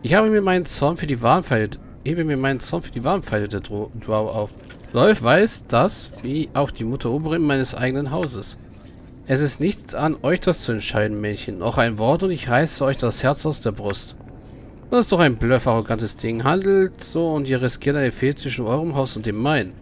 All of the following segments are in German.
Ich habe mir meinen Zorn für die Warnpfeile, hebe mir meinen Zorn für die Warnpfeile der Drow auf. Rolf weiß das, wie auch die Mutter Oberin meines eigenen Hauses. Es ist nicht an euch, das zu entscheiden, Mädchen. Noch ein Wort und ich reiße euch das Herz aus der Brust. Das ist doch ein Bluff, arrogantes Ding. Handelt so und ihr riskiert eine Fehde zwischen eurem Haus und dem meinen.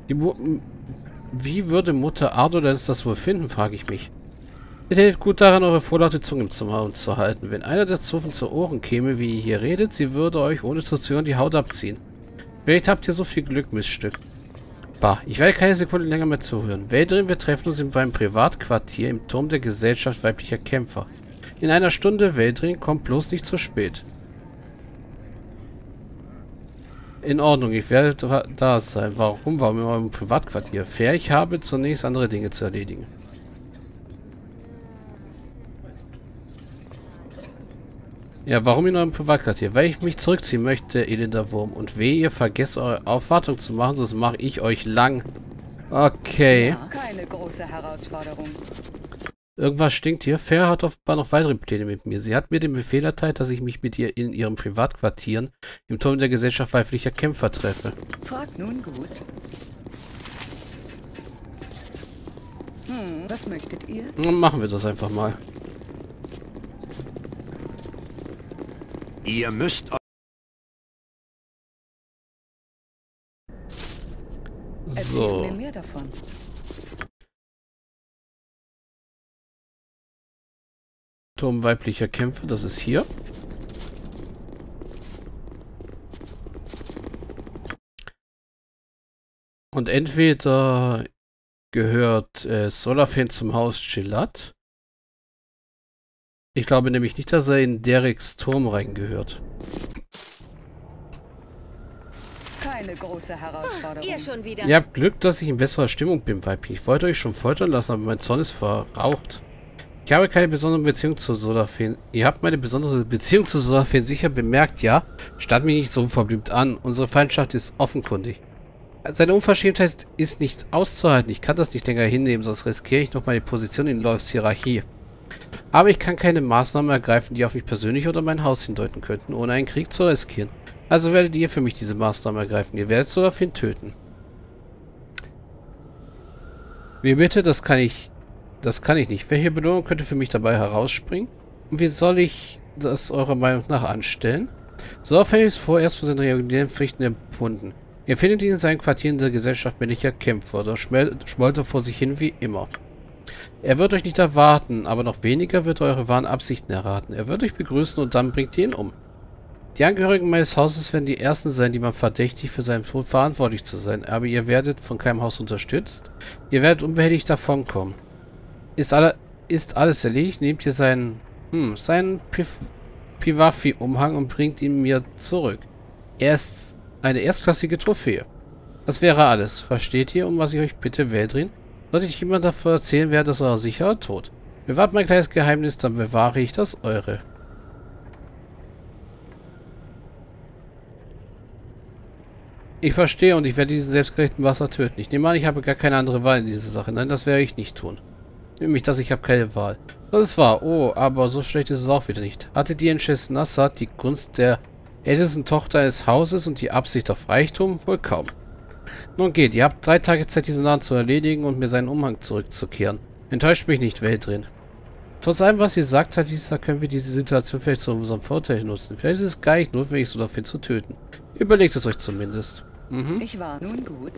Wie würde Mutter Ardolens das wohl finden, frage ich mich. Ihr tätet gut daran, eure vorlaute Zunge im Mund zu halten. Wenn einer der Zofen zu Ohren käme, wie ihr hier redet, sie würde euch ohne zu zögern die Haut abziehen. Vielleicht habt ihr so viel Glück, Missstück. Bah, ich werde keine Sekunde länger mehr zuhören. Veldrin, wir treffen uns beim Privatquartier im Turm der Gesellschaft weiblicher Kämpfer. In einer Stunde, Veldrin, kommt bloß nicht zu spät. In Ordnung, ich werde da sein. Warum? Warum in eurem Privatquartier? Fair, ich habe zunächst andere Dinge zu erledigen. Ja, warum in eurem Privatquartier? Weil ich mich zurückziehen möchte, elender Wurm. Und wehe, ihr vergesst eure Aufwartung zu machen, sonst mache ich euch lang. Okay. Ja, keine große Herausforderung. Irgendwas stinkt hier. Fair hat offenbar noch weitere Pläne mit mir. Sie hat mir den Befehl erteilt, dass ich mich mit ihr in ihren Privatquartieren im Turm der Gesellschaft weiblicher Kämpfer treffe. Fragt nun gut. Was möchtet ihr? Dann machen wir das einfach mal. Ihr müsst... So. Erzählt mir mehr davon. Turm weiblicher Kämpfer, das ist hier. Und entweder gehört Solafin zum Haus Chillat. Ich glaube nämlich nicht, dass er in Dereks Turm reingehört. Keine große Herausforderung. Ihr schon wieder. Ihr habt Glück, dass ich in besserer Stimmung bin, Weibchen. Ich wollte euch schon foltern lassen, aber mein Zorn ist verraucht. Ich habe keine besondere Beziehung zu Solafin. Ihr habt meine besondere Beziehung zu Solafin sicher bemerkt, ja? Starrt mich nicht so unverblümt an. Unsere Feindschaft ist offenkundig. Seine Unverschämtheit ist nicht auszuhalten. Ich kann das nicht länger hinnehmen, sonst riskiere ich noch meine Position in Lolfs Hierarchie. Aber ich kann keine Maßnahmen ergreifen, die auf mich persönlich oder mein Haus hindeuten könnten, ohne einen Krieg zu riskieren. Also werdet ihr für mich diese Maßnahmen ergreifen. Ihr werdet Solafin töten. Wie bitte? Das kann ich nicht. Welche Belohnung könnte für mich dabei herausspringen? Und wie soll ich das eurer Meinung nach anstellen? Solafin ist vorerst von seinen regulären Pflichten entbunden. Ihr findet ihn in seinen Quartieren der Gesellschaft männlicher Kämpfer. Dort schmollt er vor sich hin wie immer. Er wird euch nicht erwarten, aber noch weniger wird eure wahren Absichten erraten. Er wird euch begrüßen und dann bringt ihr ihn um. Die Angehörigen meines Hauses werden die ersten sein, die man verdächtigt, für seinen Tod verantwortlich zu sein. Aber ihr werdet von keinem Haus unterstützt. Ihr werdet unbehelligt davonkommen. Ist alles erledigt, nehmt ihr seinen Piwafi-Umhang und bringt ihn mir zurück. Er ist eine erstklassige Trophäe. Das wäre alles. Versteht ihr, um was ich euch bitte, Veldrin? Sollte ich jemand davon erzählen, wäre das euer sicherer Tod. Bewahrt mein kleines Geheimnis, dann bewahre ich das eure. Ich verstehe und ich werde diesen selbstgerechten Wasser töten. Ich nehme an, ich habe gar keine andere Wahl in dieser Sache. Nein, das werde ich nicht tun. Nämlich, dass ich habe keine Wahl. Das ist wahr. Oh, aber so schlecht ist es auch wieder nicht. Hattet ihr in Shes Nassat die Gunst der ältesten Tochter eines Hauses und die Absicht auf Reichtum? Wohl kaum. Nun geht, ihr habt 3 Tage Zeit, diesen Nahen zu erledigen und mir seinen Umhang zurückzukehren. Enttäuscht mich nicht, Veldrin. Trotz allem, was ihr sagt, Talisa, können wir diese Situation vielleicht zu unserem Vorteil nutzen. Vielleicht ist es gar nicht notwendig, Solafin zu töten. Überlegt es euch zumindest. Ich war nun gut.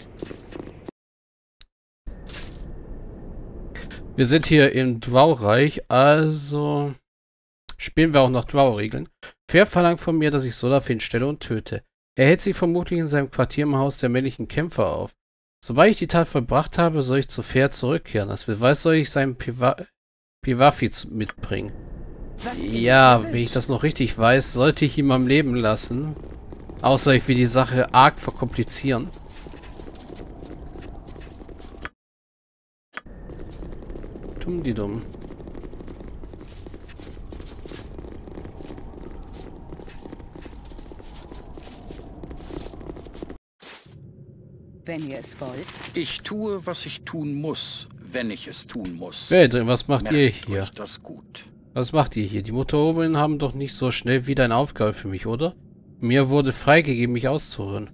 Wir sind hier im Drow-Reich, also spielen wir auch nach Drow-Regeln. Fair verlangt von mir, dass ich Solafin stelle und töte. Er hält sich vermutlich in seinem Quartier im Haus der männlichen Kämpfer auf. Sobald ich die Tat vollbracht habe, soll ich zu Fair zurückkehren. Als Beweis soll ich seinen Piwafi mitbringen. Ja, wenn ich das noch richtig weiß, sollte ich ihn am Leben lassen. Außer ich will die Sache arg verkomplizieren. Dumm. Wenn ihr es wollt. Ich tue, was ich tun muss, wenn ich es tun muss. Veldrin, was macht ihr Merkt hier? euch das gut. Was macht ihr hier? Die Motorroboter haben doch nicht so schnell wieder eine Aufgabe für mich, oder? Mir wurde freigegeben, mich auszuruhen.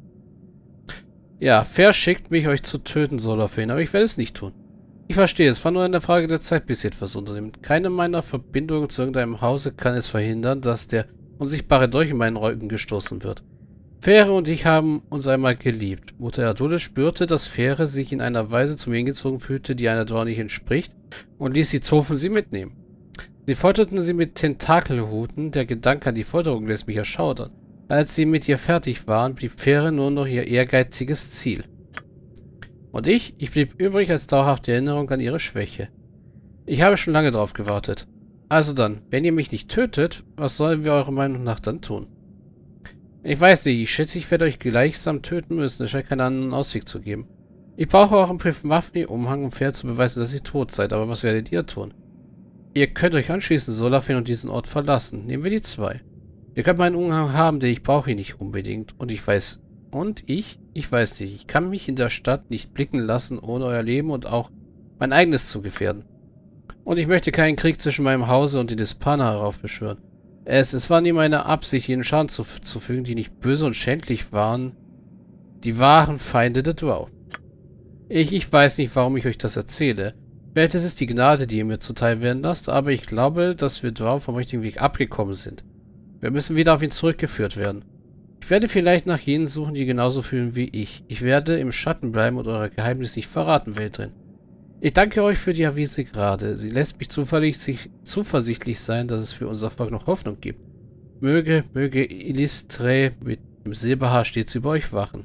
Ja, Fair schickt mich, euch zu töten, Solafin, aber ich werde es nicht tun. Ich verstehe, es war nur eine Frage der Zeit, bis ihr etwas unternimmt. Keine meiner Verbindungen zu irgendeinem Hause kann es verhindern, dass der unsichtbare Dolch in meinen Rücken gestoßen wird. Fähre und ich haben uns einmal geliebt. Mutter Erdule spürte, dass Fähre sich in einer Weise zu mir hingezogen fühlte, die einer Dauer nicht entspricht, und ließ die Zofen sie mitnehmen. Sie folterten sie mit Tentakelhuten. Der Gedanke an die Folterung lässt mich erschaudern. Als sie mit ihr fertig waren, blieb Fähre nur noch ihr ehrgeiziges Ziel. Und ich blieb übrig als dauerhafte Erinnerung an ihre Schwäche. Ich habe schon lange darauf gewartet. Also dann, wenn ihr mich nicht tötet, was sollen wir eurer Meinung nach dann tun? Ich weiß nicht, ich schätze, ich werde euch gleichsam töten müssen. Es scheint keinen anderen Ausweg zu geben. Ich brauche euren Privmafni-Umhang, um fair zu beweisen, dass ihr tot seid. Aber was werdet ihr tun? Ihr könnt euch anschließen, Solafin, und diesen Ort verlassen. Nehmen wir die 2. Ihr könnt meinen Umhang haben, denn ich brauche ihn nicht unbedingt. Und ich weiß nicht, ich kann mich in der Stadt nicht blicken lassen, ohne euer Leben und auch mein eigenes zu gefährden. Und ich möchte keinen Krieg zwischen meinem Hause und den Hispana heraufbeschwören. Es war nie meine Absicht, ihnen Schaden zuzufügen, die nicht böse und schändlich waren. Die wahren Feinde der Drow. Ich weiß nicht, warum ich euch das erzähle. Vielleicht ist es die Gnade, die ihr mir zuteil werden lasst, aber ich glaube, dass wir Drow vom richtigen Weg abgekommen sind. Wir müssen wieder auf ihn zurückgeführt werden. Ich werde vielleicht nach jenen suchen, die genauso fühlen wie ich. Ich werde im Schatten bleiben und eure Geheimnisse nicht verraten, Veltrin. Ich danke euch für die Avise gerade. Sie lässt mich zuversichtlich sein, dass es für unser Volk noch Hoffnung gibt. Möge Ilistre mit dem Silberhaar stets über euch wachen.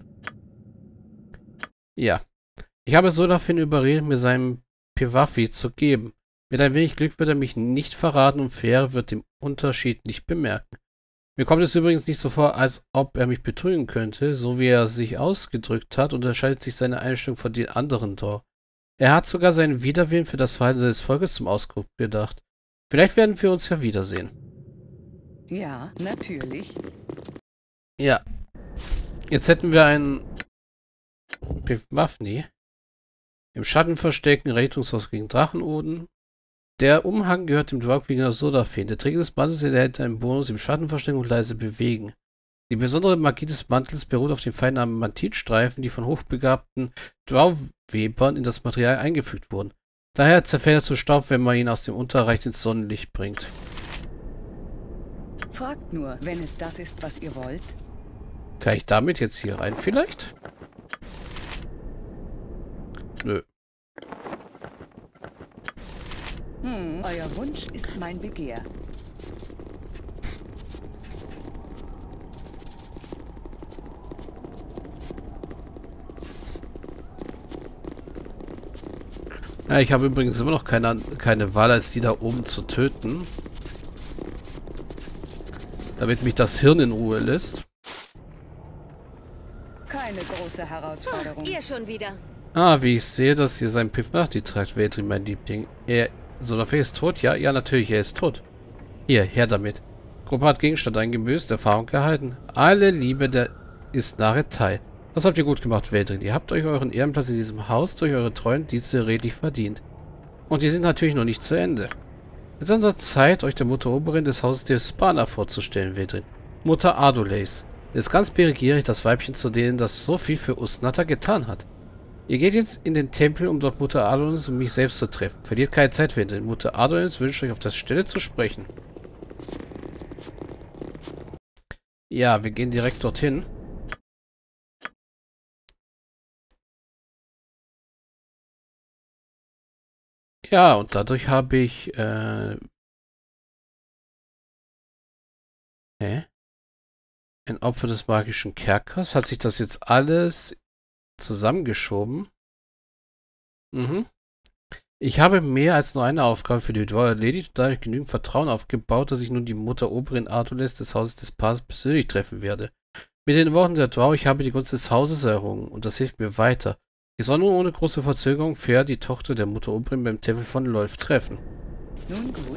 Ja. Ich habe Solafin überredet, mir seinen Piwafi zu geben. Mit ein wenig Glück wird er mich nicht verraten und Fair wird den Unterschied nicht bemerken. Mir kommt es übrigens nicht so vor, als ob er mich betrügen könnte. So wie er sich ausgedrückt hat, unterscheidet sich seine Einstellung von den anderen Tor. Er hat sogar seinen Widerwillen für das Verhalten seines Volkes zum Ausdruck gedacht. Vielleicht werden wir uns ja wiedersehen. Ja, natürlich. Ja. Jetzt hätten wir einen Waffni. Im Schatten verstecken, Rettungshaus gegen Drachenoden. Der Umhang gehört dem Dwarfkrieger Solafin. Der Träger des Mantels erhält einen Bonus im Schatten verstecken und leise bewegen. Die besondere Magie des Mantels beruht auf den feinen Amantitstreifen, die von hochbegabten Drow-Webern in das Material eingefügt wurden. Daher zerfällt er zu Staub, wenn man ihn aus dem Unterreich ins Sonnenlicht bringt. Fragt nur, wenn es das ist, was ihr wollt. Kann ich damit jetzt hier rein vielleicht? Nö. Euer Wunsch ist mein Begehr. Ja, ich habe übrigens immer noch keine Wahl, als die da oben zu töten. Damit mich das Hirn in Ruhe lässt. Keine große Herausforderung. Ihr schon wieder. Ah, wie ich sehe, dass ihr seinen Piffnachti tragt, Veltrin, mein Liebling. Solafin ist tot? Ja, natürlich, er ist tot. Hier, her damit. Gruppe hat Gegenstand eingebüßt, Erfahrung erhalten. Alle Liebe der ist nahe Teil. Das habt ihr gut gemacht, Veltrin. Ihr habt euch euren Ehrenplatz in diesem Haus durch eure treuen Dienste redlich verdient. Und die sind natürlich noch nicht zu Ende. Es ist an der Zeit, euch der Mutter Oberin des Hauses der Hispana vorzustellen, Veltrin. Mutter Ardoleis. Sie ist ganz begierig, das Weibchen zu denen, das so viel für Usnata getan hat. Ihr geht jetzt in den Tempel, um dort Mutter Adonis und mich selbst zu treffen. Verliert keine Zeit, Veltrin. Mutter Adonis wünscht euch auf der Stelle zu sprechen. Ja, wir gehen direkt dorthin. Ja, und dadurch habe ich, ein Opfer des magischen Kerkers. Hat sich das jetzt alles zusammengeschoben? Mhm. Ich habe mehr als nur eine Aufgabe für die Drow erledigt und dadurch genügend Vertrauen aufgebaut, dass ich nun die Mutter Oberin Ardoles des Hauses des Paares persönlich treffen werde. Mit den Worten der Drow, ich habe die Gunst des Hauses errungen und das hilft mir weiter. Ich soll nun ohne große Verzögerung Fair, die Tochter der Mutter Oberin, beim Tempel von Lolth treffen. Nun gut.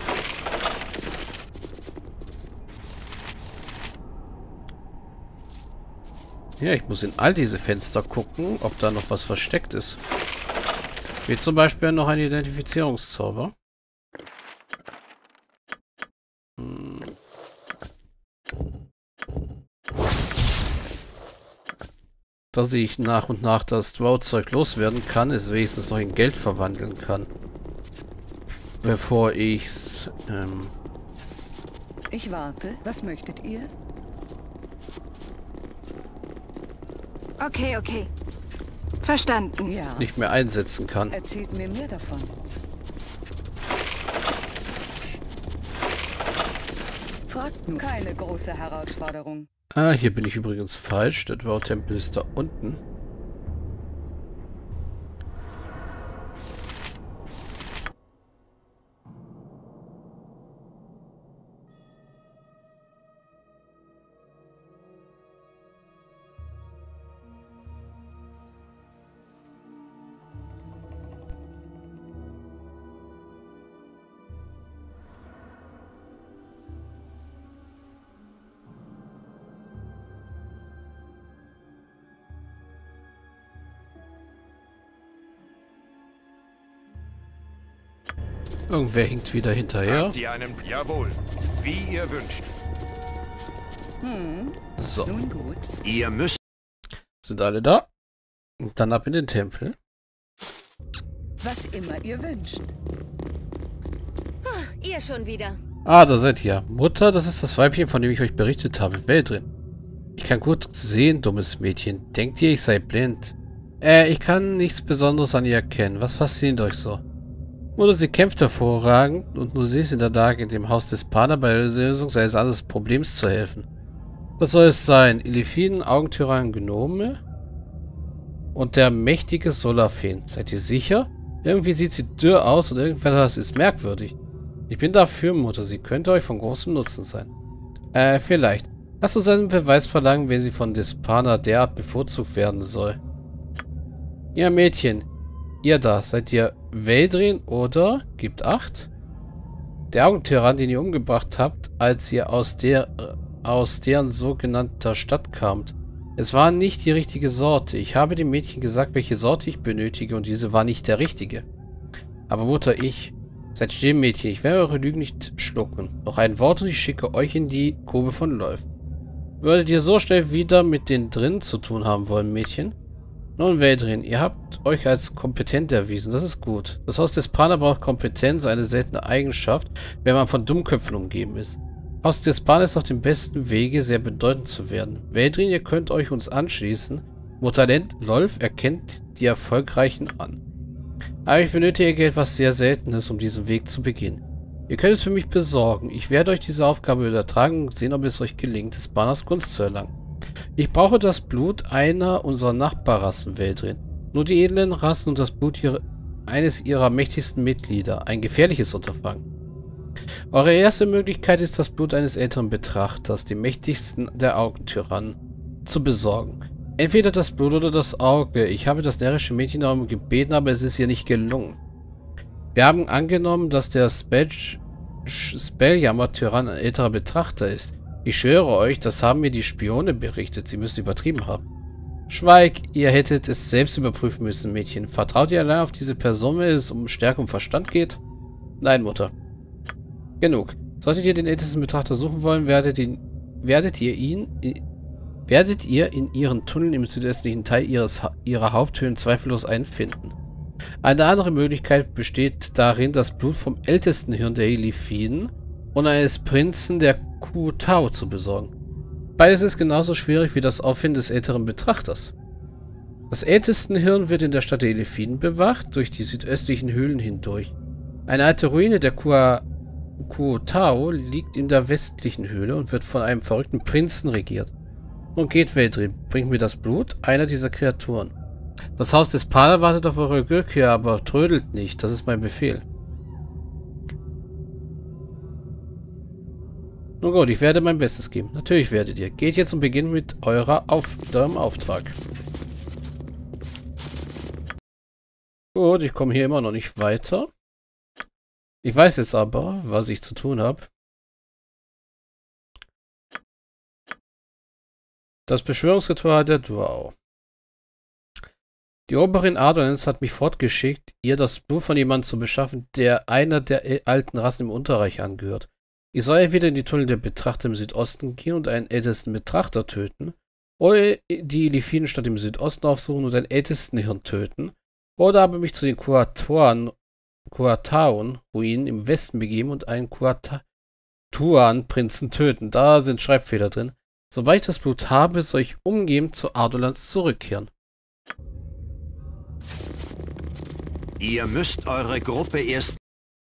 Ja, ich muss in all diese Fenster gucken, ob da noch was versteckt ist. Wie zum Beispiel noch ein Identifizierungszauber. dass ich nach und nach das Drow-Zeug loswerden kann, es wenigstens noch in Geld verwandeln kann. Bevor ich's, Ich warte. Was möchtet ihr? Okay, okay. Verstanden. Ja. nicht mehr einsetzen kann. Erzählt mir mehr davon. Fragt nur. Keine große Herausforderung. Ah, hier bin ich übrigens falsch. Der Drow-Tempel ist da unten. Irgendwer hinkt wieder hinterher. Habt ihr einen... Jawohl. Wie ihr wünscht. So, Nun gut. Ihr müsst... sind alle da? Und dann ab in den Tempel. Was immer ihr wünscht. Ihr schon wieder. Ah, da seid ihr. Mutter, das ist das Weibchen, von dem ich euch berichtet habe. Veldrin. Ich kann gut sehen, dummes Mädchen. Denkt ihr, ich sei blind? Ich kann nichts Besonderes an ihr erkennen. Was fasziniert euch so? Mutter, sie kämpft hervorragend und nur sie ist in der Lage, in dem Haus des Pana bei der Lösung seines anderes Problems zu helfen. Was soll es sein? Illithiden, Augentyrannen, Gnome und der mächtige Solafin. Seid ihr sicher? Irgendwie sieht sie dürr aus und irgendwas ist merkwürdig. Ich bin dafür, Mutter. Sie könnte euch von großem Nutzen sein. Vielleicht. Lasst uns einen Beweis verlangen, wenn sie von Despana derart bevorzugt werden soll. Ja, Mädchen. Ihr da, seid ihr Veldrin oder? Gibt 8? Der Augentyrann, den ihr umgebracht habt, als ihr aus deren sogenannter Stadt kamt. Es war nicht die richtige Sorte. Ich habe dem Mädchen gesagt, welche Sorte ich benötige und diese war nicht der richtige. Aber Mutter, seid still, Mädchen. Ich werde eure Lügen nicht schlucken. Noch ein Wort und ich schicke euch in die Grube von Lolf. Würdet ihr so schnell wieder mit den drinnen zu tun haben wollen, Mädchen? Nun, Veldrin, ihr habt euch als kompetent erwiesen. Das ist gut. Das Haus des Pana braucht Kompetenz, eine seltene Eigenschaft, wenn man von Dummköpfen umgeben ist. Haus des Pana ist auf dem besten Wege, sehr bedeutend zu werden. Veldrin, ihr könnt euch uns anschließen. Mutalent Lolf erkennt die Erfolgreichen an. Aber ich benötige etwas sehr Seltenes, um diesen Weg zu beginnen. Ihr könnt es für mich besorgen. Ich werde euch diese Aufgabe übertragen und sehen, ob es euch gelingt, des Panas Gunst zu erlangen. Ich brauche das Blut einer unserer Nachbarrassen, Veldrin. Nur die edlen Rassen und das Blut eines ihrer mächtigsten Mitglieder. Ein gefährliches Unterfangen. Eure erste Möglichkeit ist, das Blut eines älteren Betrachters, dem mächtigsten der Augentyrannen, zu besorgen. Entweder das Blut oder das Auge. Ich habe das närrische Mädchen darum gebeten, aber es ist ihr nicht gelungen. Wir haben angenommen, dass der Spelljammer-Tyrann ein älterer Betrachter ist. Ich schwöre euch, das haben mir die Spione berichtet. Sie müssen übertrieben haben. Schweig, ihr hättet es selbst überprüfen müssen, Mädchen. Vertraut ihr allein auf diese Person, wenn es um Stärke und Verstand geht? Nein, Mutter. Genug. Solltet ihr den ältesten Betrachter suchen wollen, werdet ihr in ihren Tunneln im südöstlichen Teil ihrer Haupthöhlen zweifellos einen finden. Eine andere Möglichkeit besteht darin, das Blut vom ältesten Hirn der Illithiden und eines Prinzen der Kuo-Tau zu besorgen. Beides ist genauso schwierig wie das Auffinden des älteren Betrachters. Das Ältestenhirn wird in der Stadt der Illithiden bewacht, durch die südöstlichen Höhlen hindurch. Eine alte Ruine der Kuo-Tau liegt in der westlichen Höhle und wird von einem verrückten Prinzen regiert. Nun geht, Veldrin, bringt mir das Blut einer dieser Kreaturen. Das Haus des Pana wartet auf eure Rückkehr, aber trödelt nicht, das ist mein Befehl. Nun gut, ich werde mein Bestes geben. Natürlich werdet ihr. Geht jetzt und beginnt mit eurem Auftrag. Gut, ich komme hier immer noch nicht weiter. Ich weiß jetzt aber, was ich zu tun habe. Das Beschwörungsritual der Drow. Die Oberin Adonens hat mich fortgeschickt, ihr das Blut von jemandem zu beschaffen, der einer der alten Rassen im Unterreich angehört. Ich soll entweder in die Tunnel der Betrachter im Südosten gehen und einen ältesten Betrachter töten, Oder die Elifinen-Stadt im Südosten aufsuchen und den Ältestenhirn töten. Oder aber mich zu den Kuataun-Ruinen im Westen begeben und einen Kuatuan-Prinzen töten. Da sind Schreibfehler drin. Sobald ich das Blut habe, soll ich umgehend zu Ardolans zurückkehren. Ihr müsst eure Gruppe erst...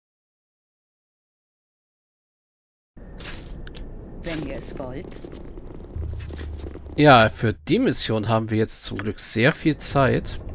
Wenn ihr es wollt. Ja, für die Mission haben wir jetzt zum Glück sehr viel Zeit.